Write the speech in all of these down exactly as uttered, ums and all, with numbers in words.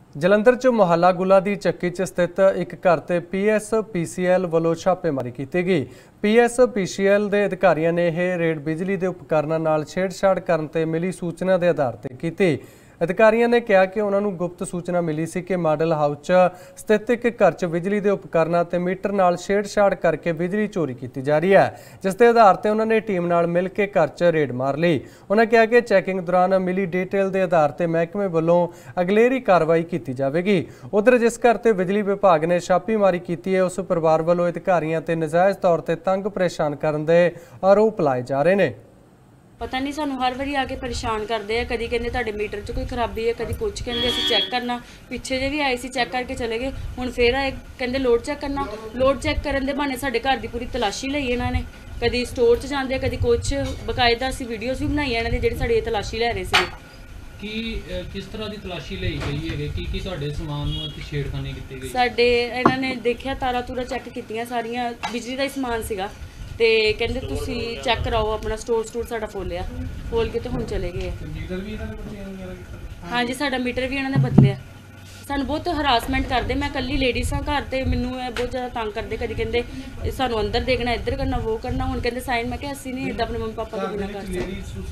ਜਲੰਧਰ ਚ ਮੁਹੱਲਾ ਗੁਲਾ ਦੀ ਚੱਕੀ ਚ ਸਥਿਤ ਇੱਕ ਘਰ ਤੇ ਪੀ ਐਸ ਪੀ ਸੀ ਐਲ ਵੱਲੋਂ ਛਾਪੇਮਾਰੀ ਕੀਤੀ ਗਈ। ਪੀ ਐਸ ਪੀ ਸੀ ਐਲ ਦੇ ਅਧਿਕਾਰੀਆਂ ਨੇ ਇਹ ਰੇਡ ਬਿਜਲੀ ਦੇ ਉਪਕਰਨਾਂ ਨਾਲ ਛੇੜਛਾੜ ਕਰਨ ਤੇ ਮਿਲੀ ਸੂਚਨਾ ਦੇ ਆਧਾਰ ਤੇ ਕੀਤੀ। ਅਧਿਕਾਰੀਆਂ ਨੇ ਕਿਹਾ ਕਿ ਉਹਨਾਂ ਨੂੰ ਗੁਪਤ ਸੂਚਨਾ ਮਿਲੀ ਸੀ ਕਿ ਮਾਡਲ ਹਾਊਸ 'ਚ ਸਥਿਤ ਇੱਕ ਘਰ 'ਚ ਬਿਜਲੀ ਦੇ ਉਪਕਰਨਾਂ ਤੇ ਮੀਟਰ ਨਾਲ ਛੇੜਛਾੜ ਕਰਕੇ ਬਿਜਲੀ ਚੋਰੀ ਕੀਤੀ ਜਾ ਰਹੀ ਹੈ, ਜਿਸ ਦੇ ਆਧਾਰ ਤੇ ਉਹਨਾਂ ਨੇ ਟੀਮ ਨਾਲ ਮਿਲ ਕੇ ਘਰ 'ਚ ਰੇਡ ਮਾਰ ਲਈ। ਉਹਨਾਂ ਕਿਹਾ ਕਿ ਚੈਕਿੰਗ ਦੌਰਾਨ ਮਿਲੀ ਡਿਟੇਲ ਦੇ ਆਧਾਰ ਤੇ ਮਹਿਕਮੇ ਵੱਲੋਂ ਅਗਲੇਰੀ ਕਾਰਵਾਈ ਕੀਤੀ ਜਾਵੇਗੀ। ਉਧਰ ਜਿਸ ਘਰ ਤੇ ਬਿਜਲੀ ਵਿਭਾਗ ਨੇ ਛਾਪੇਮਾਰੀ ਕੀਤੀ ਹੈ, ਉਸ ਪਰਿਵਾਰ ਵੱਲੋਂ ਅਧਿਕਾਰੀਆਂ ਤੇ ਨਜਾਇਜ਼ ਤੌਰ ਤੇ ਤੰਗ ਪਰੇਸ਼ਾਨ ਕਰਨ ਦੇ ਆਰੋਪ ਲਾਏ ਜਾ ਰਹੇ ਨੇ। पता नहीं सानू हर बारी आके परेशान करते हैं, कभी कहते तुहाडे मीटर च कोई खराबी है, कभी कुछ कहते असीं चैक करना। पिछे जे भी आए सी चैक करके चले गए, हुण फिर आए कहते लोड चैक करना। लोड चैक करन दे बहाने साडे घर दी पूरी तलाशी लई इन्हां ने, कभी स्टोर च जांदे कभी कुछ। बकायदा असीं वीडियोज़ भी बनाई इन्हां ने जिहड़ी साडी तलाशी लै रहे सी। की किस तरह की तलाशी ਲਈ ਗਈ ਹੈ ਕਿ ਕੀ ਤੁਹਾਡੇ ਸਮਾਨ ਨੂੰ ਅਤੇ ਛੇੜਖਾਨੀ ਕੀਤੀ ਗਈ? ਸਾਡੇ ਇਹਨਾਂ ਨੇ ਦੇਖਿਆ ਤਾਰਾਂ ਤੂਰਾ ਚੈੱਕ ਕੀਤੀਆਂ ਸਾਰੀਆਂ, ਬਿਜਲੀ ਦਾ ਹੀ ਸਮਾਨ ਸੀਗਾ ਤੇ ਕਹਿੰਦੇ ਤੁਸੀਂ ਚੈੱਕ ਕਰਾਓ ਆਪਣਾ ਸਟੋਰ ਸਟੋਰ ਸਾਡਾ ਫੋਲਿਆ, ਫੋਲ ਕੇ ਤੇ ਹੁਣ ਚਲੇ ਗਏ। ਮੀਟਰ ਵੀ ਇਹਨਾਂ ਨੇ ਬੱਚਿਆਂ ਵਗੈਰਾ ਕੀਤਾ? ਹਾਂਜੀ, ਸਾਡਾ ਮੀਟਰ ਵੀ ਇਹਨਾਂ ਨੇ ਬਦਲਿਆ। ਸਾਨੂੰ ਬਹੁਤ ਹਰਾਸਮੈਂਟ ਕਰਦੇ। ਮੈਂ ਇਕੱਲੀ ਲੇਡੀਜ਼ ਹਾਂ ਘਰ ਤੇ ਮੈਨੂੰ ਇਹ ਬਹੁਤ ਜ਼ਿਆਦਾ ਤੰਗ ਕਰਦੇ। ਕਦੀ ਕਹਿੰਦੇ ਸਾਨੂੰ ਅੰਦਰ ਦੇਖਣਾ, ਇੱਧਰ ਕਰਨਾ, ਉਹ ਕਰਨਾ। ਹੁਣ ਕਹਿੰਦੇ ਸਾਈਨ। ਮੈਂ ਕਿਹਾ ਅਸੀਂ ਨਹੀਂ ਇੱਦਾਂ ਆਪਣੇ ਮੰਮੀ ਪਾਪਾ ਤੋਂ ਬਿਨਾਂ ਕਰ ਸਕਦੇ।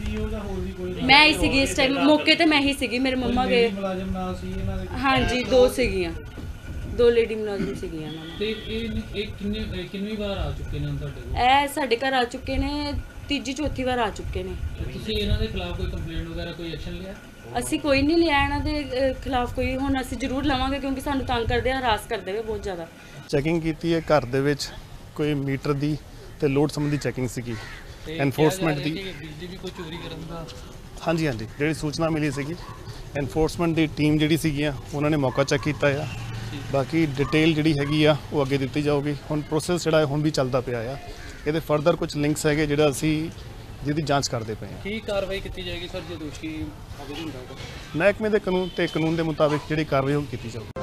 ਮੈਂ ਹੀ ਸੀਗੀ ਇਸ ਟਾਈਮ ਮੌਕੇ ਤੇ, ਮੈਂ ਹੀ ਸੀਗੀ। ਮੇਰੇ ਮੰਮਾ ਗਏ। ਹਾਂਜੀ, ਦੋ ਸੀਗੀਆਂ, ਦੋ ਲੇਡੀ ਮੁਲਾਜ਼ਮ ਸੀਗੀਆਂ ਉਹਨਾਂ ਤੇ ਇਹ ਇਹ ਕਿੰਨੇ ਕਿੰਨੀ ਵਾਰ ਆ ਚੁੱਕੇ ਨੇ ਤੁਹਾਡੇ ਕੋਲ? ਇਹ ਸਾਡੇ ਘਰ ਆ ਚੁੱਕੇ ਨੇ, ਤੀਜੀ ਚੌਥੀ ਵਾਰ ਆ ਚੁੱਕੇ ਨੇ। ਤੁਸੀਂ ਇਹਨਾਂ ਦੇ ਖਿਲਾਫ ਕੋਈ ਕੰਪਲੇਂਟ ਵਗੈਰਾ ਕੋਈ ਐਕਸ਼ਨ ਲਿਆ? ਅਸੀਂ ਕੋਈ ਨਹੀਂ ਲਿਆ ਇਹਨਾਂ ਦੇ ਖਿਲਾਫ ਕੋਈ। ਹੁਣ ਅਸੀਂ ਜ਼ਰੂਰ ਲਵਾਂਗੇ ਕਿਉਂਕਿ ਸਾਨੂੰ ਤੰਗ ਕਰਦੇ ਆ, ਹਰਾਸ ਕਰਦੇ ਵੇ ਬਹੁਤ ਜ਼ਿਆਦਾ। ਚੈਕਿੰਗ ਕੀਤੀ ਹੈ ਘਰ ਦੇ ਵਿੱਚ, ਕੋਈ ਮੀਟਰ ਦੀ ਤੇ ਲੋਡ ਸੰਬੰਧੀ ਚੈਕਿੰਗ ਸੀਗੀ, ਐਨਫੋਰਸਮੈਂਟ ਦੀ। ਬਿਜਲੀ ਵੀ ਕੋਈ ਚੋਰੀ ਕਰਨ ਦਾ? ਹਾਂਜੀ ਹਾਂਜੀ, ਜਿਹੜੀ ਸੂਚਨਾ ਮਿਲੀ ਸੀਗੀ, ਐਨਫੋਰਸਮੈਂਟ ਦੀ ਟੀਮ ਜਿਹੜੀ ਸੀਗੀਆਂ ਉਹਨਾਂ ਨੇ ਮੌਕਾ ਚੈੱਕ ਕੀਤਾ ਆ। ਬਾਕੀ ਡਿਟੇਲ ਜਿਹੜੀ ਹੈਗੀ ਆ ਉਹ ਅੱਗੇ ਦਿੱਤੀ ਜਾਊਗੀ। ਹੁਣ ਪ੍ਰੋਸੈਸ ਜਿਹੜਾ ਹੁਣ ਵੀ ਚੱਲਦਾ ਪਿਆ ਆ। ਇਹਦੇ ਫਰਦਰ ਕੁਝ ਲਿੰਕਸ ਹੈਗੇ ਜਿਹੜਾ ਅਸੀਂ ਜਿਹਦੀ ਜਾਂਚ ਕਰਦੇ ਪਏ ਹਾਂ। ਕੀ ਕਾਰਵਾਈ ਕੀਤੀ ਜਾਏਗੀ ਸਰ ਜੇ ਦੋਸ਼ੀ ਸਾਬਿਤ ਹੁੰਦਾ ਹੈ? ਮਹਿਕਮੇ ਦੇ ਕਾਨੂੰਨ ਤੇ ਕਾਨੂੰਨ ਦੇ ਮੁਤਾਬਿਕ ਜਿਹੜੀ ਕਾਰਵਾਈ ਉਹ ਕੀਤੀ ਜਾਊਗੀ।